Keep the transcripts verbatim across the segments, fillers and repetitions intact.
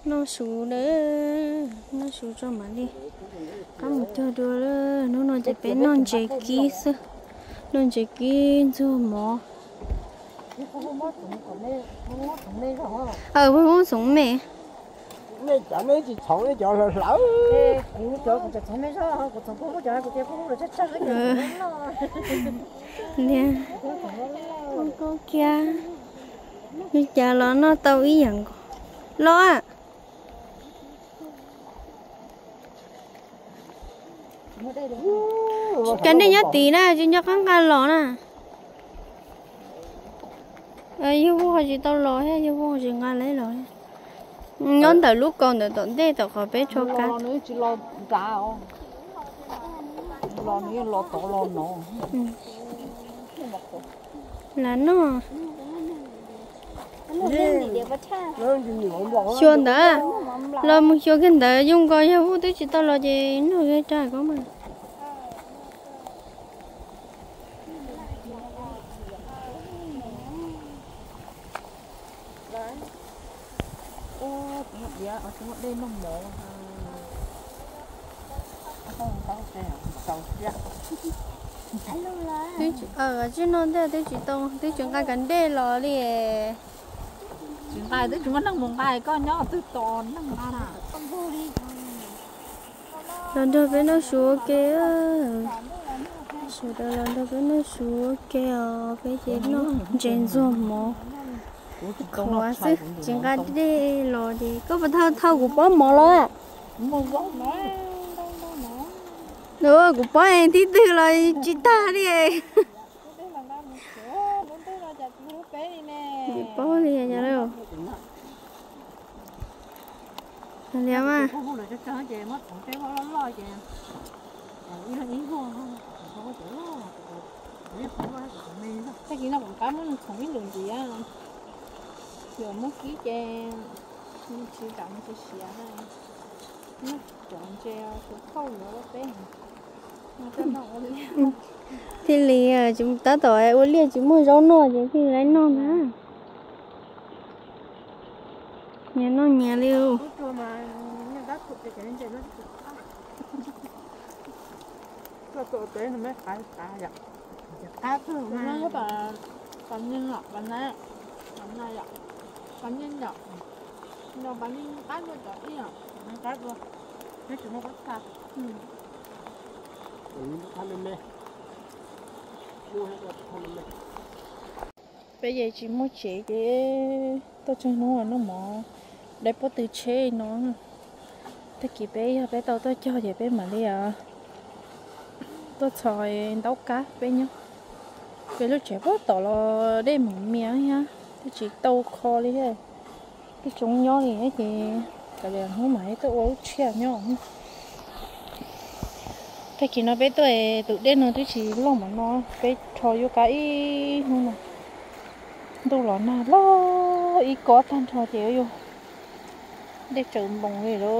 nó sù đấy nó sù cho mà đi có một chỗ đua đó nó nó chạy bé non chạy kí sư non chạy kí cho mỏ ờ bố bố sống mẹ mẹ chả mấy chỉ sống cái chỗ là lỡ cũng chỗ cũng chẳng mấy sao cũng chẳng có chỗ cũng chỉ có được chắc chắc cái nè không có kia như cha nó nó tao ý rằng lo à cái này nhá tí nè chứ nhá kháng ca lo nè ấy yêu vô gì tao lo hết yêu vô gì ngay lấy lo nhón từ lúc con từ tận đây tao khỏi bé cho cá lo nữa chỉ lo cá không lo nữa lo to lo nó là nó nó xuân đó lo một số cái đó dùng coi yêu vô tôi chỉ tao lo gì nó cái trái của mình ở trong đây nó mổ không có cái sầu ra tôi chỉ ờ chứ non thế tôi chỉ tao tôi chỉ cái gần đây lo đi chúng ta tới chúng nó đang mùng bài con nhỏ từ to nó ra nè lần đầu với nó xuống kia xuống đầu lần đầu với nó xuống kia với chị nó trên giường mỏ khó chứ chỉ cái đi lo đi có phải thao thao của bố mỏ lo à nữa của bố em tí tư là chị ta đi chị bố đi nhà đâu liệu mà cái gì nó còn cá nó không biết đường gì á giờ mất ký tre chỉ chọn chỉ xỉa này nó chọn tre cũng khâu nữa bé thì lì chúng ta tỏi uống liền chúng mua rau nọ chứ khi lấy nọ mà nhà nó nhà liu tôi tới nó mới phải cá vậy cá cứ mà nó bà bánh nhân ngọt bánh này bánh này ạ bánh nhân ngọt nó bánh nhân cá nó chọn đi ạ cá luôn cái chúng nó có cá ừ ăn lên mẹ mua hết rồi ăn lên mẹ bây giờ chỉ mua chế cái tôi cho nó nó mỏ để bắt từ chế nó thế kì bé bé tao tôi cho vậy bé mà đi à tôi xài đấu cá bé nhá bé lúc trẻ bớt tỏ là đây một miếng nha tôi chỉ tàu kho đi thôi cái chúng nhỏ thì thì cái này không mấy tôi uống chè nhỏ cái kia nó bé tôi tự đến nó tôi chỉ lo mà nó bé cho vô cái không nè đâu là na lo ý có tan cho chị vô để trộn bông gì đó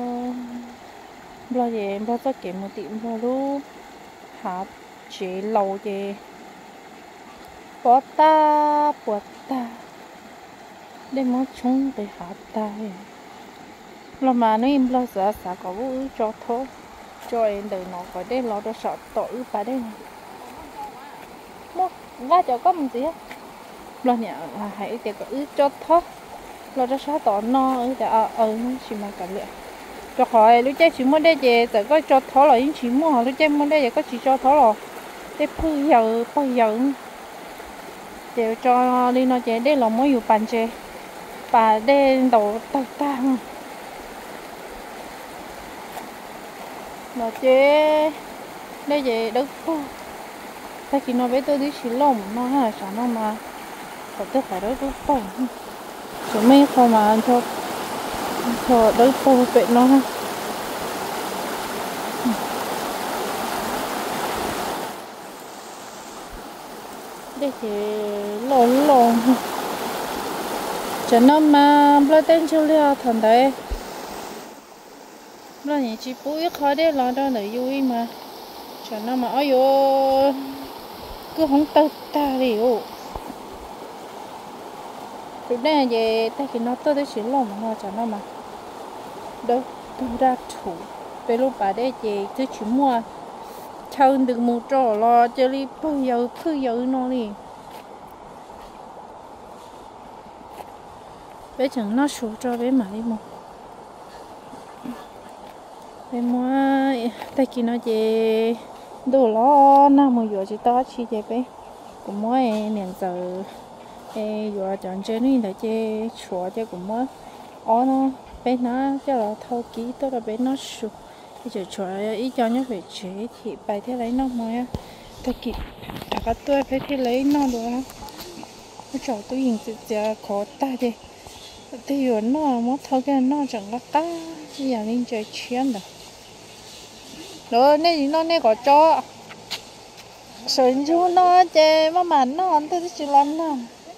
lo gì lo cho kiếm một tiệm lo luôn hạt chế lâu gì bỏ ta bỏ ta để mất chúng để hạt ta lo mà nó im lo sợ sợ có vũ cho thôi cho em đời nó phải để lo cho sợ tội phải đây này mất ra cho có một gì hết lo nhẹ là hãy để có ứ cho thôi lo cho sợ tội no ở để ở ở nó chỉ mà cả lệ cho khỏi lúc chơi chỉ muốn đây về tại có cho thôi là những chỉ mua lúc chơi muốn đây về có chỉ cho thôi rồi để phơi giờ phơi giờ để cho đi nó chơi đây là mớiอยู่bàn chơi và đây đầu tay ta nó chơi đây về đâu tại khi nó bé tôi đi xí lồng nó là sao nó mà có tôi phải đâu đâu phải chúng mình không mà cho cho đâu phô vệ nó ha đây thì lồng lồng cho nó mà bao tên chưa liao thằng đấy nó nhỉ chỉ bụi khó đấy lo đó để vui mà cho nó mà ôi yo cứ không tao ta đi ô lúc đây về tay thì nó tôi chỉ lồng mà cho nó mà đâu tôi ra thủ về lúc bà đây chị cứ chỉ mua chơi được một trò lo chơi đi bây giờ bây giờ nó đi bây giờ nó số cho bé mà đi một bé mua tay kia nó chị đồ lo nào mà vừa chỉ to chỉ chị bé cũng mua nền giờ vừa chọn chơi này là chơi chùa chơi cũng mua ó nó bé nó cho là thâu ký tôi là bé nó sụp bây giờ chùa ý cho nhớ về chế thì bài thế lấy nó mới tay kia đã có tôi phải thế lấy nó được nó chọn tôi nhìn tự giờ khó ta đi thì giờ nó mất thâu cái nó chẳng có cá bây giờ nên chơi chiến rồi đó nên nó nên có cho sườn chú nó chơi mà mà nó ăn tới chỉ lắm nè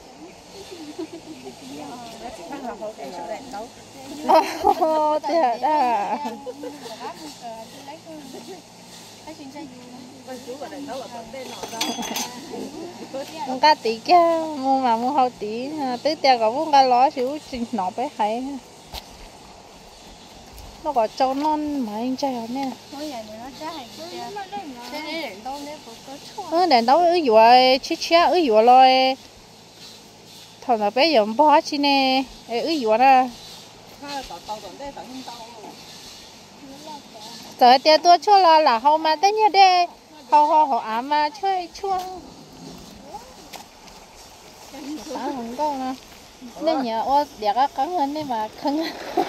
ô thế à muốn cá tí kia mua mà mua hậu tí tới tiền có muốn cá ló xíu chỉnh nọ bé hay nó có trâu non mà anh trai không nè ừ đèn đâu ở vừa chi chi ở vừa rồi thằng nào bé giờ bỏ chi nè ở vừa đó giờ tiền tôi cho là là hậu mà tới nhà đây hậu hậu hậu ám mà chơi chua à không có nè nên nhà ô để các cắn hơn đấy mà khăng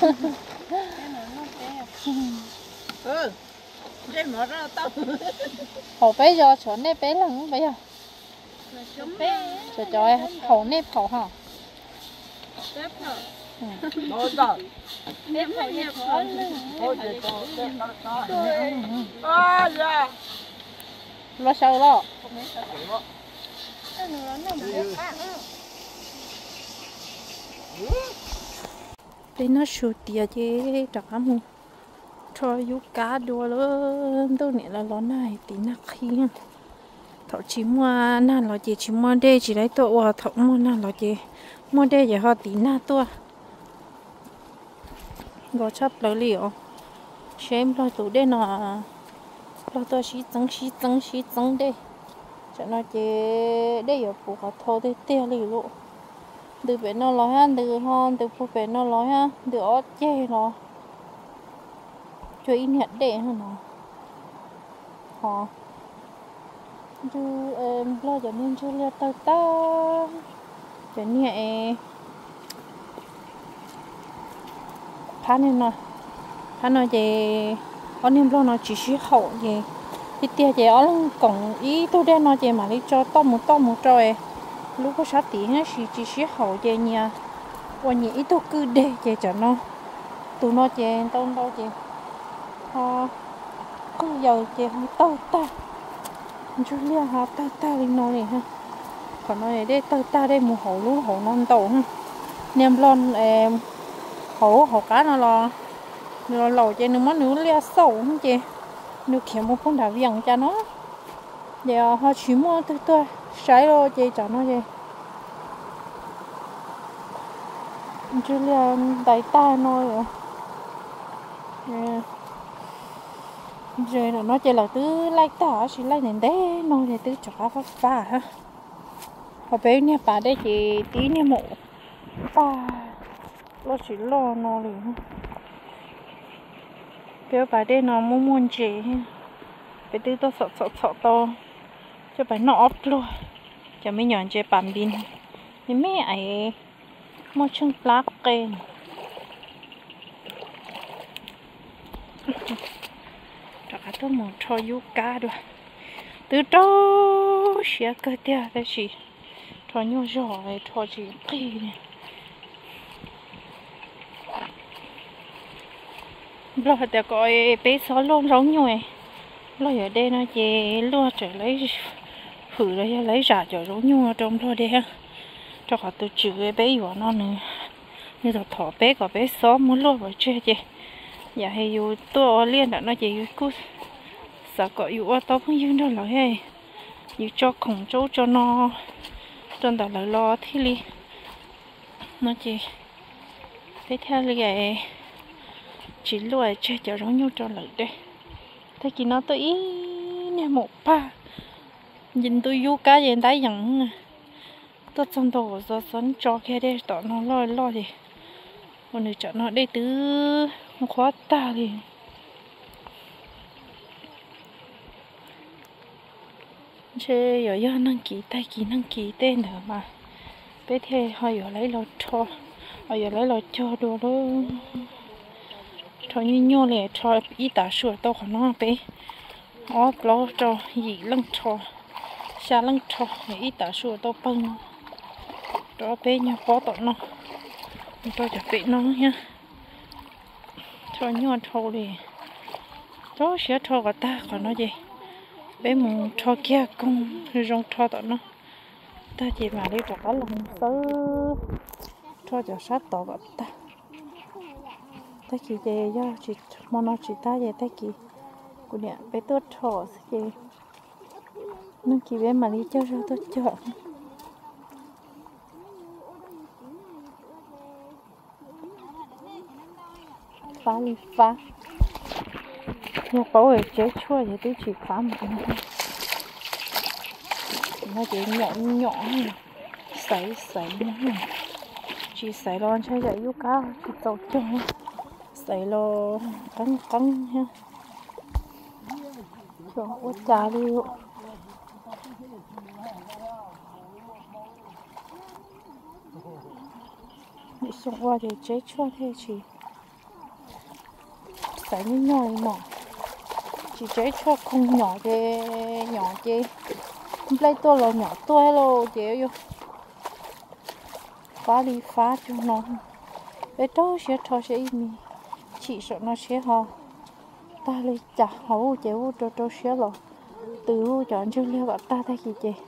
ừ đây mở ra tao hậu bé giờ chỗ này bé lắm bây giờ chỗ chỗ hậu này hậu hả nói rồi à dạ lo sao lo bên nó sụt tiệt chứ trả mù cho du cá đua lớn tôi nghĩ là nó này tí nặng khi thọ chỉ mua nàn là chỉ chỉ mua đây chỉ lấy tổ thọ mua nàn là chỉ mua đây chỉ họ tí nà tua gọi chấp lấy liệu xem lo tủ đây nọ lo tôi xí trắng xí trắng xí trắng đây cho nó chỉ đây ở phụ họ thô đây tiêu lì lộ từ bên nó nói ha từ hòn từ phụ bên nó nói ha từ ót chê nó cho in hiện để hơn nó họ chứ em lo cho nên chưa lo tao ta cho nhẹ phá nên nó phá nó về con em lo nó chỉ xí hậu về thì tia về ở cổng ý tôi đem nó về mà đi cho to một to một rồi lúc có sát tí nó chỉ chỉ xí hậu về nhà và nhị tôi cứ để về cho nó tụi nó về tao đâu về họ cứ giờ về họ tao ta Julia họ tao ta đi nó này ha còn nói này đây tao ta đây một hậu lúa hậu non tàu ha nem lon em hậu hậu cá nó lo nó lẩu trên nó món nữa lia sầu không chị nó kiếm một con đá viếng cho nó giờ họ chỉ mua từ từ sấy rồi chị cho nó chị Julia đẩy tay nó rồi rồi nó chỉ là cứ lấy tỏ chỉ lấy đến đấy nó thì cứ cho phát pha ha họ bé nha bà đây chị tí nha mộ pha nó chỉ lo nó liền béo bà đây nó muốn muốn chị bé tư tôi sợ sợ sợ to cho bà nó ốp luôn cho mấy nhọn chơi bàn pin thì mấy ấy mua chân plug kèn cho cả tôi muốn cho yoga được từ đâu sẽ cơ tia đấy chị cho nhau giỏi cho chị kỳ này lo để coi bé xó luôn giống nhau lo ở đây nó về lo trở lấy thử lấy lấy giả cho giống nhau trong lo đây ha cho cả tôi chữ bé của nó nữa như là thỏ bé của bé xó muốn lo vào chơi chị giờ hay yêu tôi liên đã nó chỉ yêu cú sợ có yêu tao không yêu đâu là hay yêu cho khổng chỗ cho nó trong đó là lo thì li nó chỉ phải theo li cái chỉ lùi chơi cho nó nhau cho lợi đây thế chỉ nó tôi ý nè một ba nhìn tôi vô cá gì đáy nhận tôi trong đầu giờ sẵn cho cái đây tỏ nó lo lo gì còn người chọn nó đây từ khóa ta thì chơi giờ giờ năng ký tay ký năng ký tên nữa mà bé thế họ giờ lấy lo cho họ giờ lấy lo cho đồ đó cho như nhau lẹ cho ít ta sửa tao còn nó bé ó lo cho gì lăng cho xa lăng cho ít ta sửa tao bưng đó bé nhau có tao nó tôi cho bé nó nha cho nhau cho đi đó sẽ cho cả ta còn nó gì bé muốn cho kia con rong cho tao nó ta chỉ mà đi bỏ cái lòng sớ cho cho sát tao gặp ta ta chỉ về do chỉ mà nó chỉ ta về ta chỉ của nè bé tốt thọ gì nó chỉ bé mà đi cho cho tốt cho phá đi phá nó có ở chế chua thì tôi chỉ phá một cái nó chỉ nhỏ nhỏ sấy sấy này chỉ sấy lo cho dạy yêu cá chỉ tàu cho sấy lo cắn cắn ha cho ớt trà đi đi xuống qua thì chế chua thế chỉ sấy nhỏ nhỏ chỉ chế cho không nhỏ chứ nhỏ chứ lấy tôi lo nhỏ tôi lo chế vô phá đi phá cho nó bé đâu sẽ cho sẽ im chỉ sợ nó sẽ ho ta lấy chả hậu chế vô cho cho sẽ lo từ chọn cho liêu gọi ta thay gì chế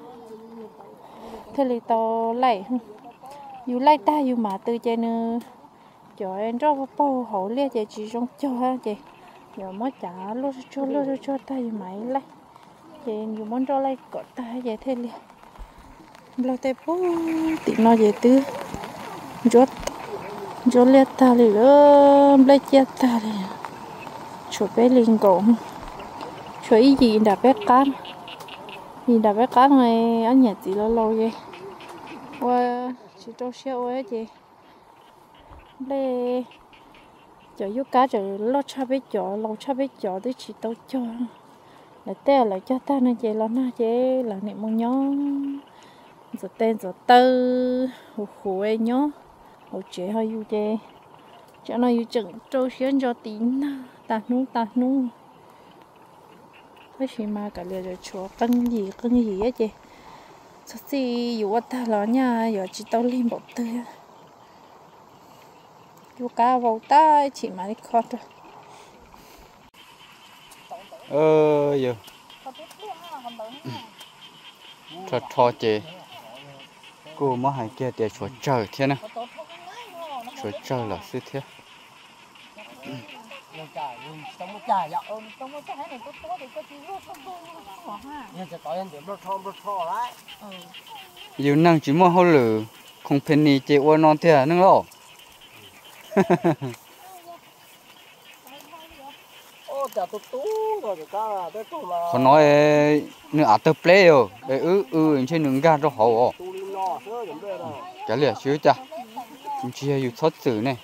thế thì tao lấy dù lấy ta dù mà từ chế nữa cho em cho bao hậu lia chế chỉ trong cho ha chế giờ mới trả luôn cho luôn cho ta dù mày lấy chế dù muốn cho lấy gọi ta vậy thế liền lâu tay bố thì nó về từ chốt chốt liệt ta đi lớn lấy chết ta đi chụp bé linh cộng chụp ý gì đã bé cán gì đã bé cán này ở nhà chị lâu lâu vậy qua chị cho xéo ấy chị đây cho yêu cá rồi lo cha bé chó lâu cha bé chó tới chị tao cho lại té lại cho ta nên chị lo na chị là niệm một nhóm rồi tên rồi tư hồ hồ ấy nhó hồ chế hơi yêu chế cho nó yêu chừng trâu xuyên cho tín ta nung ta nung cái gì mà cả liền rồi chúa cân gì cân gì ấy chị sao gì yêu ta lo nha giờ chỉ tao lên bộ tư yêu cá vào ta chỉ mà đi khó thôi ờ giờ cho cho chị cô mà hay kia để chuột trời thế nào chuột trời là sự thế dù năng chỉ mua hậu lử không penny chị qua non thế nữa lo họ nói nữa à tập play rồi để ư ư trên đường ga cho họ cái liền chứ cha chúng chiaอยู่thoát xử này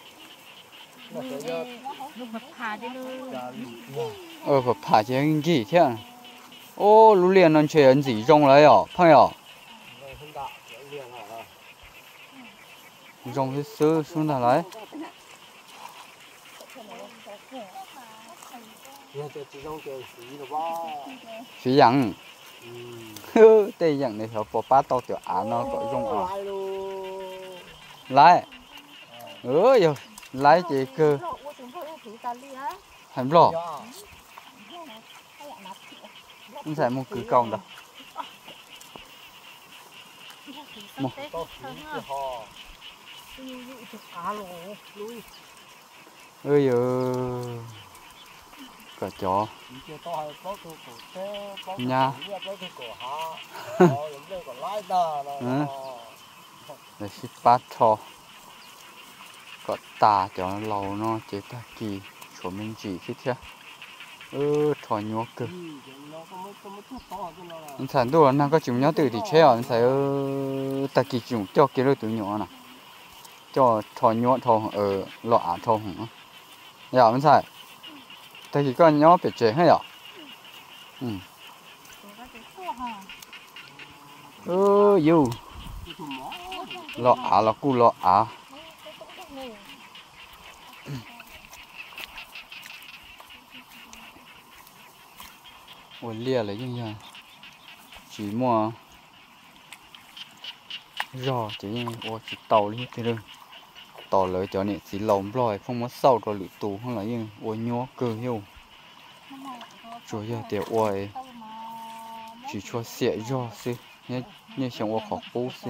ờ phải phá chứ cái gì thế à ô lũ liền nó chơi ăn gì trong đấy à phải à trong cái sữa xuống là đấy phí dặn tây dặn này họ bỏ bát tao tiểu án nó gọi rong à lái ơi rồi lái chị cơ hành lo không phải một cứ còng đâu một ơi giờ cả chó nha để ship bát cho có tà cho nó lâu nó chế ta kỳ chỗ mình chỉ khi thế ơ thò nhúa cơ anh sản đồ nó có chịu nhớ từ thì chế anh sản ơ ta kỳ chịu cho cái đôi tụi nhỏ nè cho thò nhúa thò ở lọ à thò hỏng dạ anh sản ta kỳ có nhớ phải chế hay à ừ ơ yêu lọ à là cu lọ à ôi lia lấy như vậy chỉ mua giò chỉ ôi chỉ tàu đi thế thôi tàu lấy cho này chỉ lồng rồi không có sâu rồi lụt tù không là như ôi nhó cơ hiu rồi giờ thì ôi chỉ cho xẻ giò xí nhé nhé xong ôi khó bố xí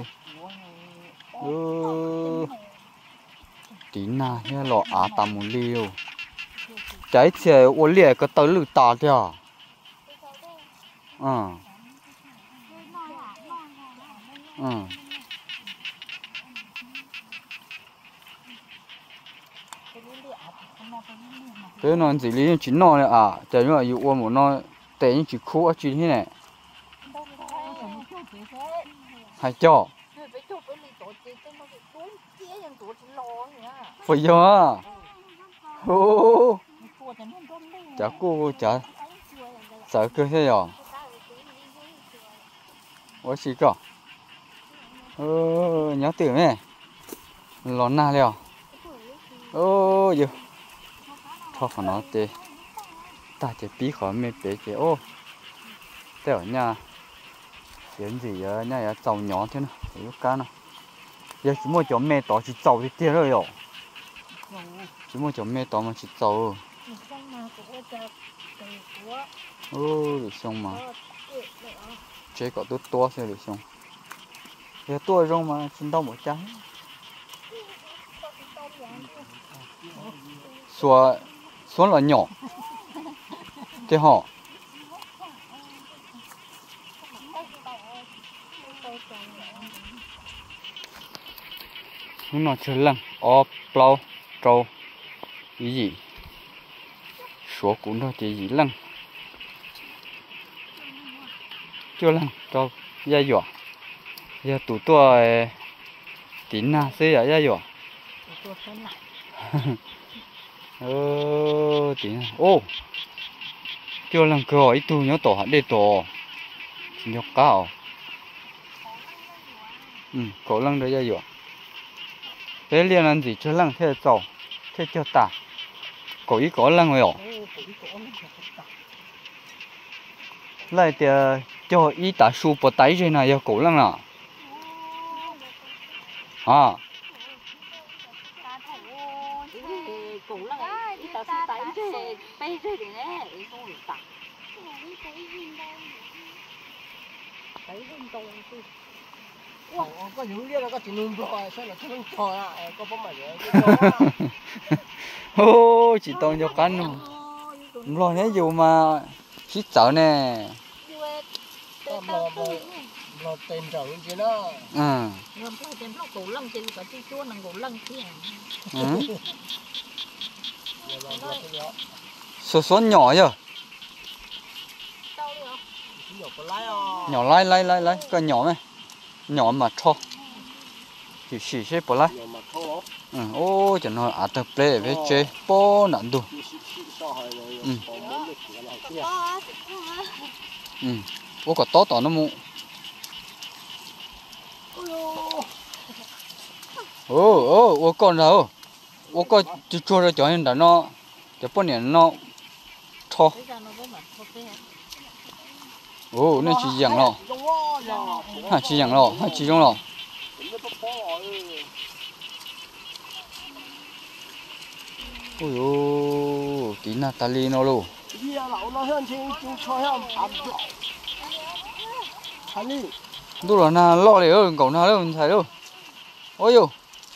ơ tí na nhé lọ á tạm một liều trái chè ôi lia có tới lụt tà thế à ờ ờ cái nó chỉ lý chỉ nó này à chỉ nó là uống một nó té những chỉ khô chỉ thế này hay cho phải chưa ô chả cô chả sợ cơ thế à ôi xí cơ ơ nhớ tưởng này lón na liao ô giờ thôi phải nói thế ta chỉ bí khỏi mê bé chỉ ô thế ở nhà chuyện gì ở nhà ở trâu nhỏ thế nào lúc cá nào giờ chỉ mua chỗ mê to chỉ trâu thì tiếc rồi chỉ mua chỗ mê to mà chỉ trâu ô được xong mà chế có tốt to sẽ được xong giờ to rong mà xin đâu một trái xóa xóa là nhỏ thế họ nó chơi lăng ó plau trâu cái gì số cũng đó chỉ gì lăng chưa lăng trâu da dọa giờ tủ tua tín na xí à da dọa ơ tín ô chưa lăng cơ ít tu nhớ tổ hẳn để tổ nhóc cao ừ cổ lăng đấy da dọa thế liên ăn gì cho lăng thế trâu thế cho ta cổ ý cổ lăng rồi lại thì cho ý ta su bỏ tay rồi này giờ cổ lăng à à có những lia là có chỉ nung rồi sao là không nung trò à có bấm mày ô chỉ tao cho cắn luôn rồi đấy dù mà xít sợ nè lo lo tên rồi chứ nó ừ ngâm lo tên lo cổ lăng trên có chi chua năng cổ lăng kia ừ số số nhỏ chưa nhỏ lai lai lai lai cái nhỏ này nhỏ mà to chỉ xì xí bỏ lại ừ ô chẳng nói à tập play với chơi po nặng đủ ừ ừ ô có to to nó mu ô ô ô con đâu ô có chú chú rồi cho nên là nó cho bao nhiêu nó to ô nó chỉ dạng lo ha chỉ dạng lo ha chỉ trong lo ôi ô tí na ta li nó luôn đúng là na lo để ơi cậu na đâu thấy đâu ôi yo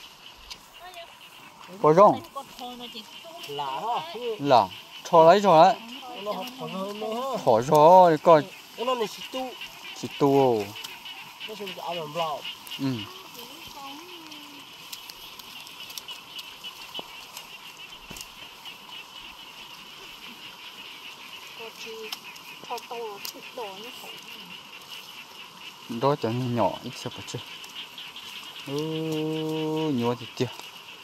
có rong là cho lấy cho lấy thỏ rồi coi chỉ tu ừ thọ to thịt đỏ nó khổ đó cho nhỏ ít sao phải chứ ừ nhỏ thì tiêu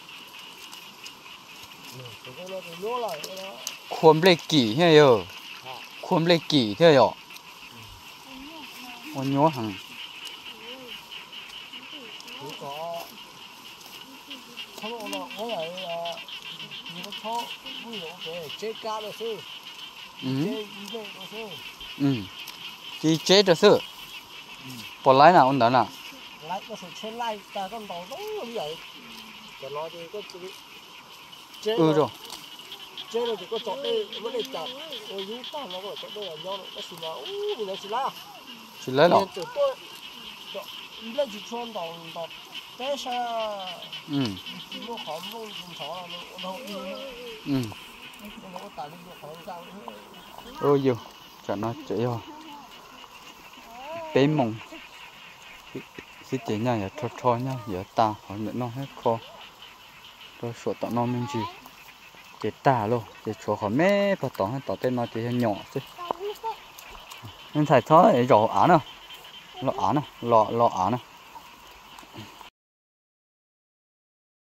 khuôn lê kỳ thế giờ khuôn lê kỳ thế giờ ôi nhỏ hằng ừ ừ chỉ chế được sự bỏ lái nào ổn đó nào lái nó sẽ chơi lái ta con tàu đúng như vậy để nó thì có chế ừ rồi chế rồi thì có chỗ đây mới để chặt rồi rú ta nó có chỗ đây là nhau nó xì làอู้nó xì lá chỉ lấy nào từ tôi lấy chỉ chuyên tàu tàu té xa ừ nó khó nó không khó là nó nó ừ nó có tài nó khó ra ôi dù cho nó chạy rồi bé mông cái tiền nhà giờ thò thò nha giờ ta hỏi nữa nó hết kho rồi sổ tao nó mình gì cái ta luôn cái chỗ họ mẹ bắt tao hết tao tên nó thì nhỏ chứ nên thầy thó để rõ án à lọ án à lọ lọ án à